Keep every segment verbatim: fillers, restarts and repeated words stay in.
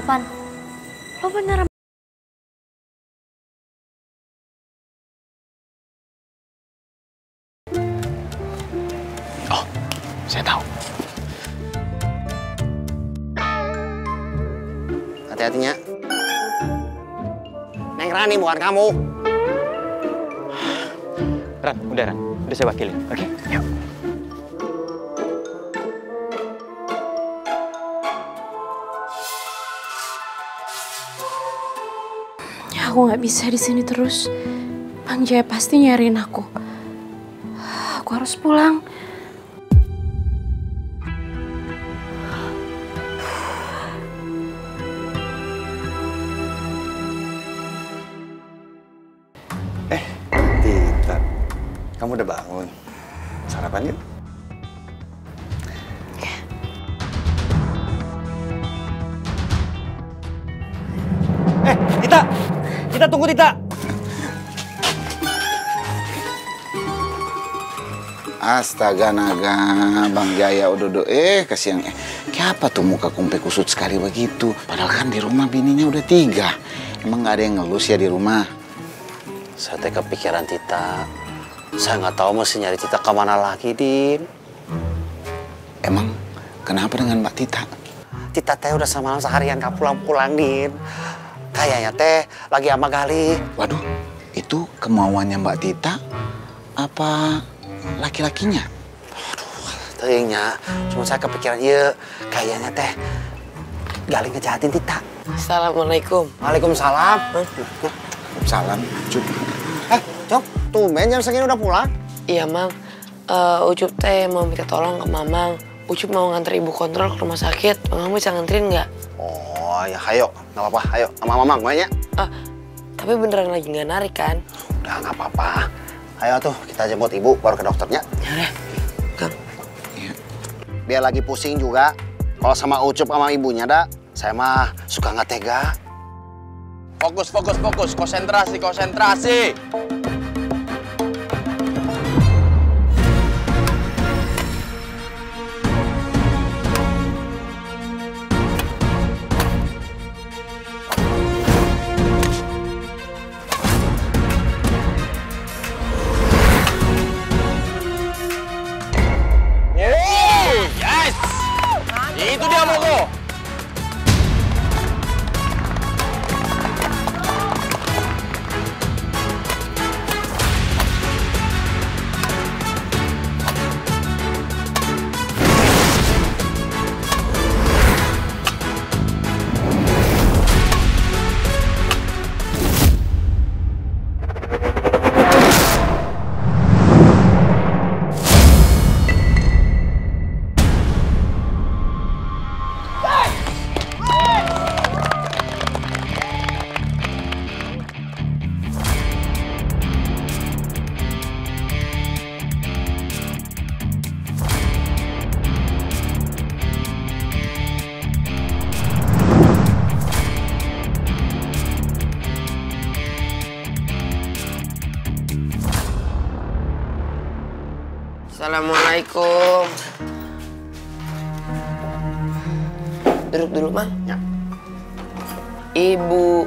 Van. Lo beneran... Oh, saya tahu. Hati-hatinya. Neng Rani bukan kamu. Ran, udah Ran. Udah saya wakilin. Oke, yuk. Aku nggak bisa di sini terus. Bang Jaya pasti nyariin aku. Aku harus pulang. Eh, Tita. Kamu udah bangun. Sarapan yuk. Eh, Tita! Tita, tunggu Tita! Astaga naga, Bang Jaya udah eh kasihan. Eh, kenapa tuh muka kumpe kusut sekali begitu? Padahal kan di rumah bininya udah tiga. Emang nggak ada yang ngelus ya di rumah? Saya teh kepikiran Tita. Saya nggak tahu mesti nyari Tita kemana lagi, Din. Emang kenapa dengan Mbak Tita? Tita teh udah semalam seharian gak pulang-pulang, Din. Kayaknya teh lagi sama Gali. Waduh, itu kemauannya Mbak Tita apa laki-lakinya? Aduh, tehnya. Cuma saya kepikiran, iya, kayaknya teh Gali ngejahatin Tita. Assalamualaikum. Waalaikumsalam. Salam, Cup. Eh, Cok, tumben jam segini udah pulang? Iya, Mang. Uh, Ucup teh mau minta tolong ke Mamang. Ucup mau nganter ibu kontrol ke rumah sakit. Mamang bisa nganterin nggak? Oh, ya ayo. Nggak apa-apa, ayo. Sama Mamang, makanya. Ah, tapi beneran lagi nggak narik kan? Udah, nggak apa-apa. Ayo tuh, kita jemput ibu, baru ke dokternya. Ya udah, Kang. Iya. Biar lagi pusing juga. Kalau sama Ucup sama ibunya, dah, saya mah suka nggak tega. Fokus, fokus, fokus. Konsentrasi, konsentrasi. Yes! Itu dia, Moko. Assalamualaikum. Duduk dulu, Mang. Ya. Ibu.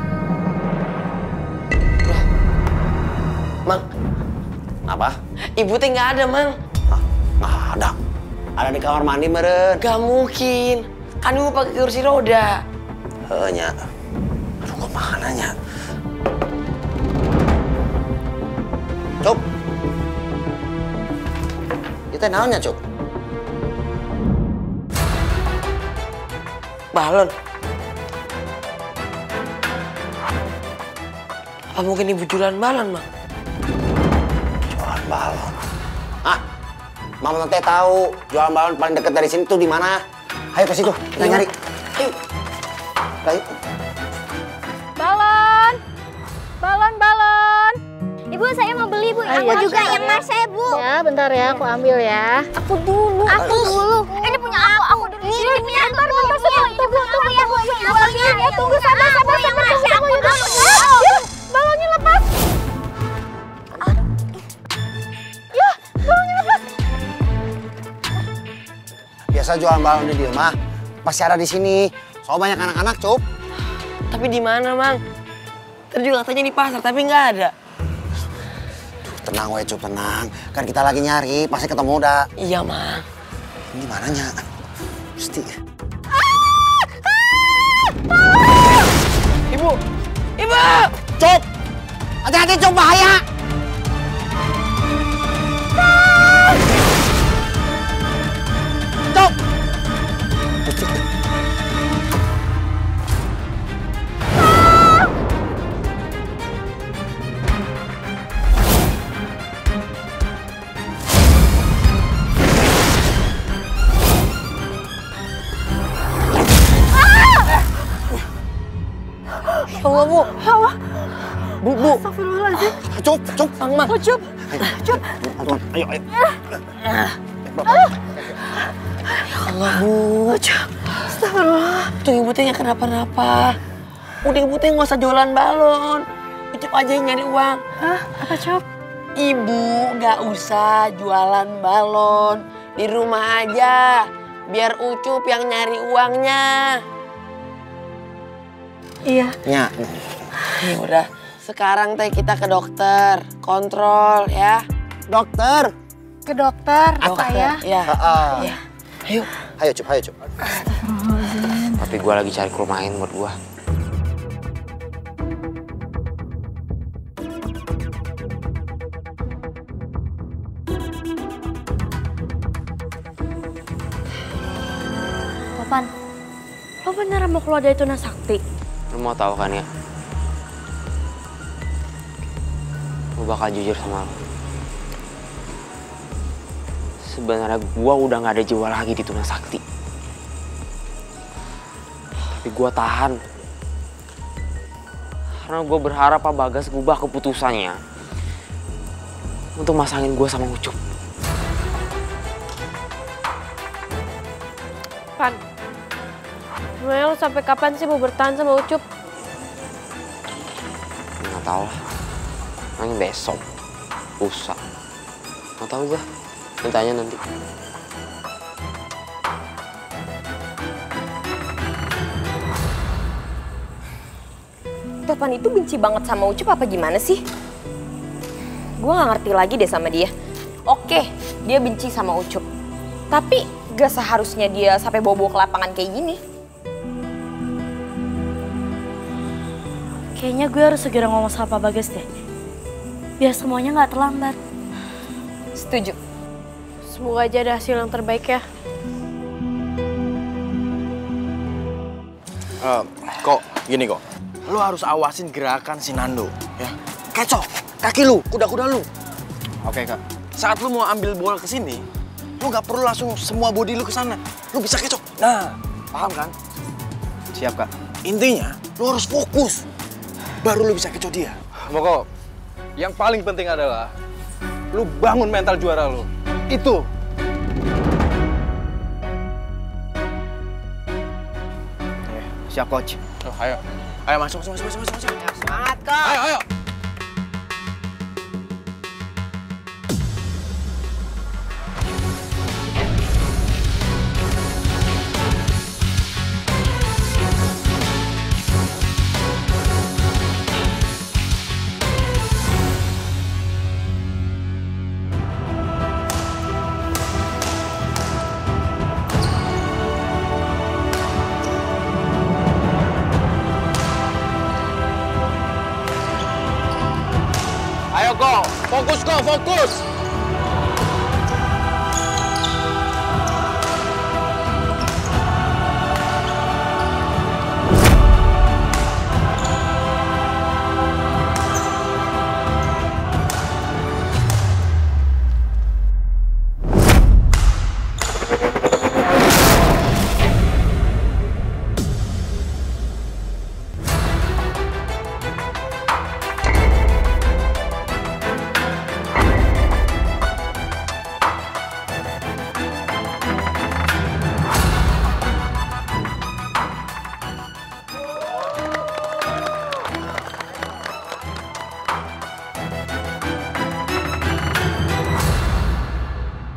Lah. Mang. Apa? Ibu teh nggak ada, Mang. Hah? Nggak ada. Ada di kamar mandi, meren. Gak mungkin. Kan ibu pakai kursi roda. Hanya. Aduh, kemana nya? Cuk. Itu naonnya, Cuk? Balon. Apa mungkin ibu jualan balon, Mang? Jualan balon. Ah, Mama teh tahu jualan balon paling dekat dari sini tuh di mana? Ayo ke situ, kita Iya. nyari. Ayo. Ayo. Balon! Balon, balon! Ibu, saya mau beli, Bu. Ah, Aku iya. juga yang mas saya, Bu. Ya, bentar ya, aku ambil ya. Aku dulu. Aku dulu. Ini punya aku. Aku dulu. Ini, ini punya aku. Bentar, bentar, bentar. Ini punya aku ya, Bu. Ini balonnya. Ya, tunggu, sabar, sabar, sabar. Aku juga. Balonnya lepas! Ya, balonnya lepas! Biasa jualan balon di rumah pasti ada di sini. Soal banyak anak-anak, Cup. Tapi di mana, Mang? Tadi juga katanya di pasar, tapi nggak ada. Tenang, we, Cup, tenang. Kan kita lagi nyari, pasti ketemu dah. Iya, Mang. Ini mananya? Pasti. Ibu! Ibu! Cup! Hati-hati, Cup, bahaya! Cup! Ya Allah, Bu. Ya Allah. Bu, Bu. Astagfirullahaladzim. Cup, Cup! Mang, Mang. Oh, Cup. Cup. Aduh, ayo, ayo. Allah, Bu. Astagfirullah. Tuh ibu teh nggak kenapa-napa. Udah ibu teh nggak usah jualan balon. Ucup aja yang nyari uang. Hah? Apa, Cup? Ibu nggak usah jualan balon. Di rumah aja. Biar Ucup yang nyari uangnya. Iya. Ya. Ya udah. Sekarang teh kita ke dokter. Kontrol ya. Dokter! Ke dokter, apa ya? Ya. Ah, Ya. Ayo. Ayo, Cup, ayo, Cup. Tapi gue lagi cari ke rumah lain buat gue. Topan, lo beneran mau keluar dari Tuna Sakti? Lo mau tahu kan ya? Gue bakal jujur sama lo. Sebenarnya gue udah gak ada jiwa lagi di Tuna Sakti. Tapi gue tahan. Karena gue berharap Pak Bagas ngubah keputusannya untuk masangin gue sama Ucup. Pan, sebenarnya lo sampai kapan sih mau bertahan sama Ucup? Nggak tahu lah. Nanti besok, lusa. Nggak tahu gue. Tanya nanti. Topan itu benci banget sama Ucup apa gimana sih? Gue gak ngerti lagi deh sama dia. Oke, dia benci sama Ucup. Tapi gak seharusnya dia sampai bawa-bawa ke lapangan kayak gini. Kayaknya gue harus segera ngomong sama Pak Bagas deh. Biar semuanya nggak terlambat. Setuju. Semoga aja ada hasil yang terbaik ya. Uh, kok, gini kok. Lu harus awasin gerakan si Nando, ya. Kecok, kaki lu, kuda-kuda lu. Oke, Kak. Saat lu mau ambil bola ke sini, lu gak perlu langsung semua body lu ke sana. Lu bisa kecok. Nah, paham kan? Siap, Kak. Intinya, lu harus fokus. Baru lu bisa kecok dia. Moko, yang paling penting adalah lu bangun mental juara lu. Itu. Siap, Coach. Oh, ayo. Ayo masuk, masuk, masuk, masuk, masuk. Semangat, Kak. Ayo, ayo. Ayo, kok. Fokus, kok. Fokus.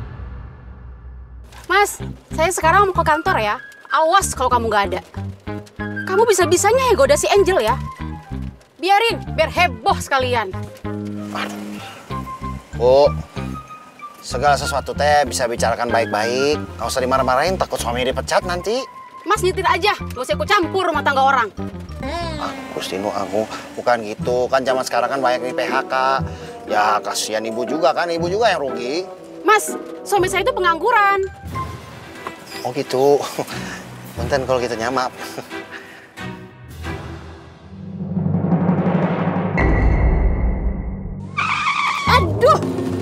Mas, saya sekarang mau ke kantor ya. Awas kalau kamu nggak ada. Kamu bisa-bisanya ya goda si Angel ya? Biarin, biar heboh sekalian. Bu, segala sesuatu teh bisa bicarakan baik-baik. Nggak usah dimarah-marahin, takut suami dipecat nanti. Mas nyetir aja, gak usah ikut campur rumah tangga orang. Ah, Gustino, aku bukan gitu. Kan zaman sekarang kan banyak di P H K. Ya kasihan ibu juga kan, ibu juga yang rugi. Mas, suami saya itu pengangguran. Oh gitu. Punten kalau gitu nyamap. Aduh!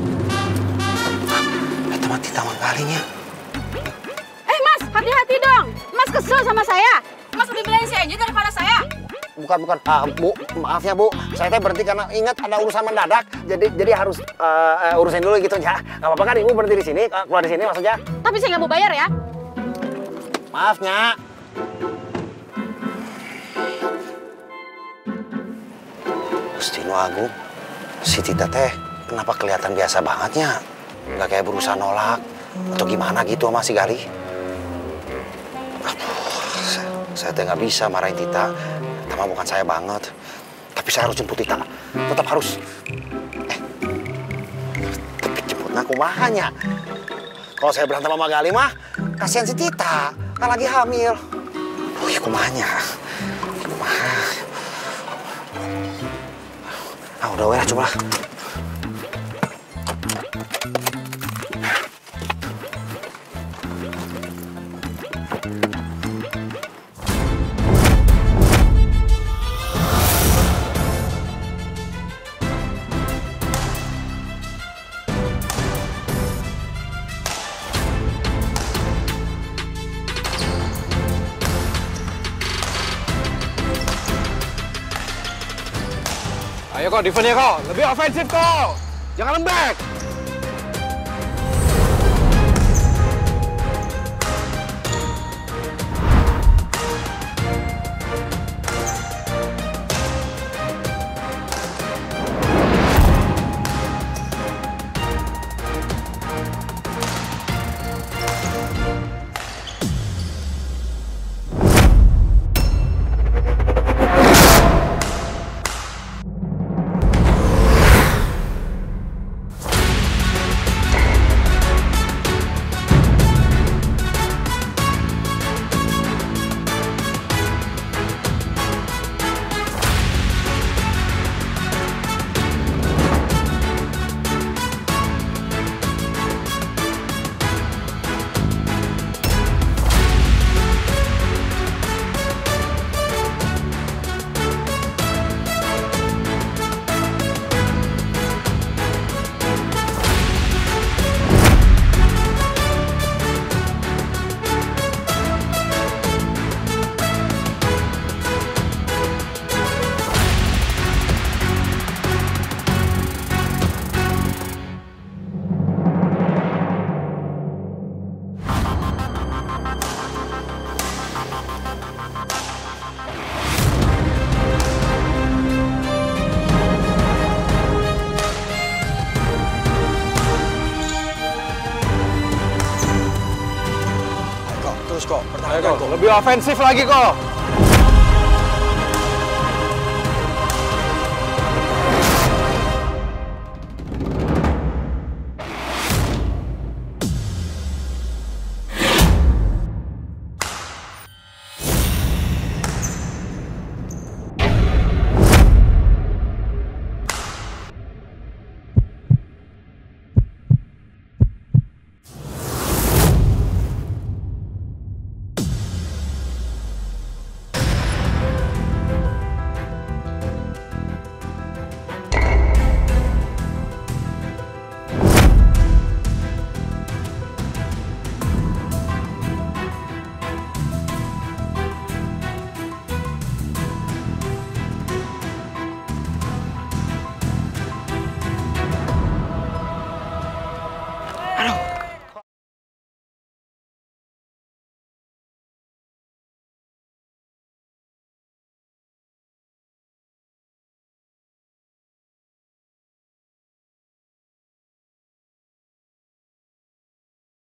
Itu mati taman kalinya. Eh mas, hati-hati dong. Mas kesel sama saya. Mas lebih belain si Angel daripada saya. Bukan, bukan. Ah, Bu, maaf ya Bu. Saya teh berhenti karena ingat ada urusan mendadak. Jadi jadi harus uh, uh, urusin dulu gitu ya. Nggak apa-apa kan Ibu berhenti di sini, uh, keluar di sini maksudnya. Tapi saya nggak mau bayar ya. Maaf, Nya. Gustino Agung, si Tita teh kenapa kelihatan biasa bangetnya? Nggak kayak berusaha nolak atau gimana gitu sama si Gali? Aduh, saya, saya teh nggak bisa marahin Tita. Tama bukan saya banget. Tapi saya harus jemput Tita. Tetap harus. Eh, tapi jemputnya kumahanya. Kalau saya berantem sama Gali mah, kasihan si Tita. Kan lagi hamil. Wih, kumahanya. Kumaha. Ah, udah weh, coba lah. Ayo kok, defend ya kok. Lebih ofensif kok. Jangan lembek. Kok, lebih ofensif lagi kok.